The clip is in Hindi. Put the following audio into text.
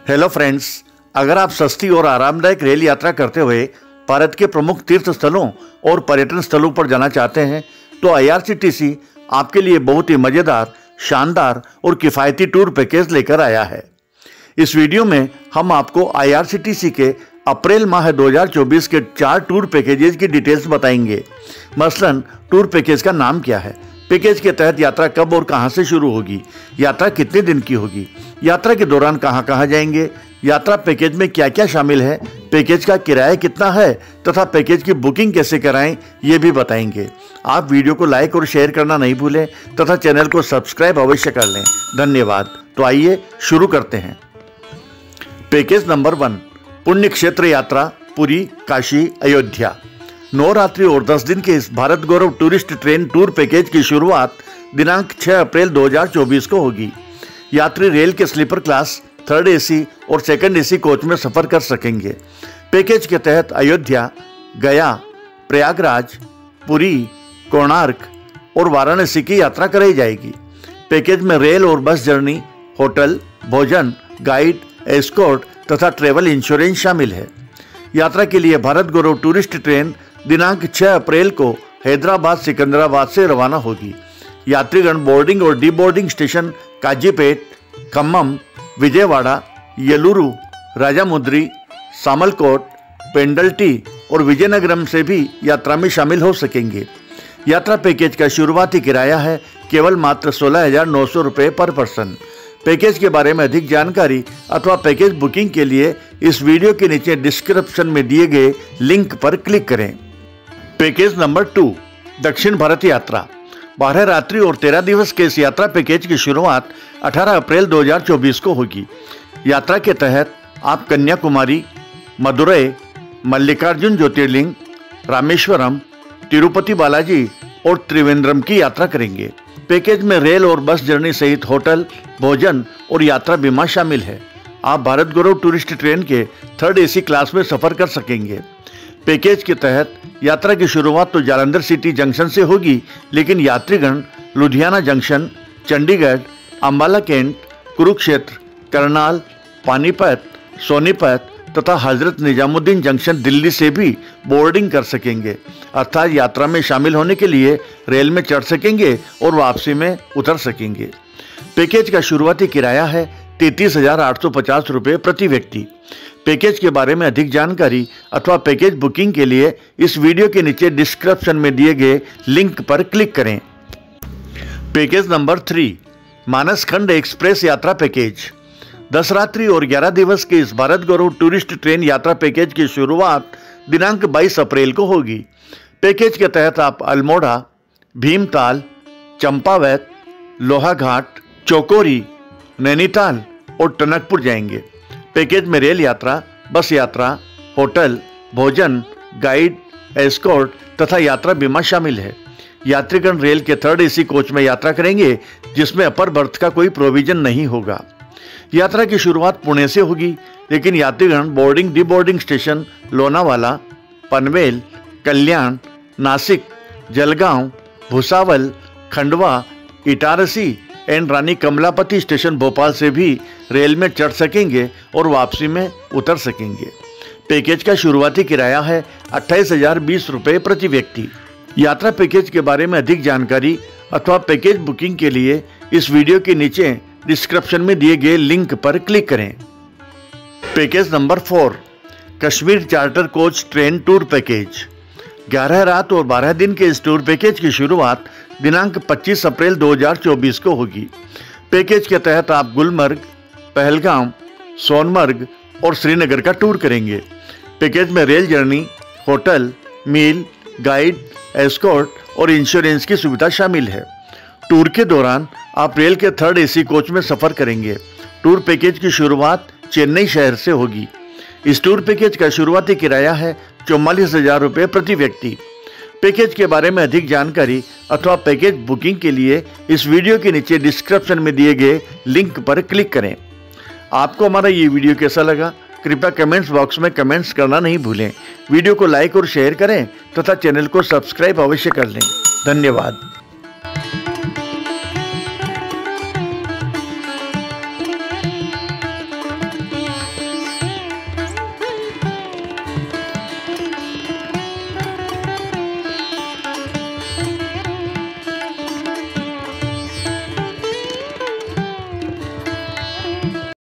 हेलो फ्रेंड्स, अगर आप सस्ती और आरामदायक रेल यात्रा करते हुए भारत के प्रमुख तीर्थ स्थलों और पर्यटन स्थलों पर जाना चाहते हैं तो IRCTC आपके लिए बहुत ही मज़ेदार, शानदार और किफ़ायती टूर पैकेज लेकर आया है। इस वीडियो में हम आपको IRCTC के अप्रैल माह 2024 के 4 टूर पैकेजेस की डिटेल्स बताएंगे। मसलन टूर पैकेज का नाम क्या है, पैकेज के तहत यात्रा कब और कहां से शुरू होगी, यात्रा कितने दिन की होगी, यात्रा के दौरान कहां कहां जाएंगे, यात्रा पैकेज में क्या क्या शामिल है, पैकेज का किराया कितना है तथा पैकेज की बुकिंग कैसे कराएं, ये भी बताएंगे। आप वीडियो को लाइक और शेयर करना नहीं भूलें तथा चैनल को सब्सक्राइब अवश्य कर लें। धन्यवाद। तो आइए शुरू करते हैं। पैकेज नंबर 1, पुण्य क्षेत्र यात्रा पुरी, काशी, अयोध्या। 9 रात्रि और 10 दिन के इस Bharat Gaurav tourist train tour package की शुरुआत दिनांक 6 अप्रैल 2024 को होगी। यात्री रेल के स्लीपर क्लास, 3rd AC और 2nd AC कोच में सफर कर सकेंगे। पैकेज के तहत अयोध्या, गया, प्रयागराज, पुरी, कोणार्क और वाराणसी की यात्रा कराई जाएगी। पैकेज में रेल और बस जर्नी, होटल, भोजन, गाइड, एस्कॉर्ट तथा ट्रेवल इंश्योरेंस शामिल है। यात्रा के लिए भारत गौरव टूरिस्ट ट्रेन दिनांक 6 अप्रैल को हैदराबाद सिकंदराबाद से रवाना होगी। यात्रीगण बोर्डिंग और डीबोर्डिंग स्टेशन काजीपेट, खम्मम, विजयवाड़ा, येलुरु, राजामुद्री, सामलकोट, पेंडल्टी और विजयनगरम से भी यात्रा में शामिल हो सकेंगे। यात्रा पैकेज का शुरुआती किराया है केवल मात्र 16,900 रुपये पर पर्सन। पैकेज के बारे में अधिक जानकारी अथवा पैकेज बुकिंग के लिए इस वीडियो के नीचे डिस्क्रिप्शन में दिए गए लिंक पर क्लिक करें। पैकेज नंबर 2, दक्षिण भारत यात्रा। 12 रात्रि और 13 दिवस के इस यात्रा पैकेज की शुरुआत 18 अप्रैल 2024 को होगी। यात्रा के तहत आप कन्याकुमारी, मदुरई, मल्लिकार्जुन ज्योतिर्लिंग, रामेश्वरम, तिरुपति बालाजी और त्रिवेंद्रम की यात्रा करेंगे। पैकेज में रेल और बस जर्नी सहित होटल, भोजन और यात्रा बीमा शामिल है। आप भारत गौरव टूरिस्ट ट्रेन के 3rd AC क्लास में सफर कर सकेंगे। पैकेज के तहत यात्रा की शुरुआत तो जालंधर सिटी जंक्शन से होगी, लेकिन यात्रीगण लुधियाना जंक्शन, चंडीगढ़, अंबाला कैंट, कुरुक्षेत्र, करनाल, पानीपत, सोनीपत तथा हजरत निजामुद्दीन जंक्शन दिल्ली से भी बोर्डिंग कर सकेंगे। अर्थात यात्रा में शामिल होने के लिए रेल में चढ़ सकेंगे और वापसी में उतर सकेंगे। पैकेज का शुरुआती किराया है 33,850 रुपये प्रति व्यक्ति। पैकेज के बारे में अधिक जानकारी अथवा पैकेज बुकिंग के लिए इस वीडियो के नीचे डिस्क्रिप्शन में दिए गए लिंक पर क्लिक करें। पैकेज नंबर 3, मानस खंड एक्सप्रेस यात्रा पैकेज। 10 रात्रि और 11 दिवस के इस भारत गौरव टूरिस्ट ट्रेन यात्रा पैकेज की शुरुआत दिनांक 22 अप्रैल को होगी। पैकेज के तहत आप अल्मोड़ा, भीमताल, चंपावत, लोहाघाट, चौकोरी, नैनीताल और टनकपुर जाएंगे। पैकेज में रेल यात्रा, बस यात्रा, होटल, भोजन, गाइड, एस्कॉर्ट तथा यात्रा बीमा शामिल है। यात्रीगण रेल के 3rd AC कोच में यात्रा करेंगे, जिसमें अपर बर्थ का कोई प्रोविजन नहीं होगा। यात्रा की शुरुआत पुणे से होगी, लेकिन यात्रीगण boarding deboarding station Lonavala, Panvel, Kalyan, Nashik, Jalgaon, Bhusawal, Khandwa, Itarsi and Rani Kamlapati station Bhopal से भी रेल में चढ़ सकेंगे और वापसी में उतर सकेंगे। पैकेज का शुरुआती किराया है 28,020 रुपये प्रति व्यक्ति। यात्रा पैकेज के बारे में अधिक जानकारी अथवा पैकेज बुकिंग के लिए इस वीडियो के नीचे डिस्क्रिप्शन में दिए गए लिंक पर क्लिक करें। Package number 4, Kashmir charter coach train tour package. 11 रात और 12 दिन के इस टूर पैकेज की शुरुआत दिनांक 25 अप्रैल 2024 को होगी। पैकेज के तहत आप गुलमर्ग, पहलगाम, सोनमर्ग और श्रीनगर का टूर करेंगे। पैकेज में rail journey, hotel, meal, guide, escort और इंश्योरेंस की सुविधा शामिल है। टूर के दौरान आप रेल के 3rd AC कोच में सफर करेंगे। टूर पैकेज की शुरुआत चेन्नई शहर से होगी। इस टूर पैकेज का शुरुआती किराया है 44,000 रुपये प्रति व्यक्ति। पैकेज के बारे में अधिक जानकारी अथवा पैकेज बुकिंग के लिए इस वीडियो के नीचे डिस्क्रिप्शन में दिए गए लिंक पर क्लिक करें। आपको हमारा ये वीडियो कैसा लगा, कृपया कमेंट्स बॉक्स में कमेंट्स करना नहीं भूलें। वीडियो को लाइक और शेयर करें तथा चैनल को सब्सक्राइब अवश्य कर लें। धन्यवाद।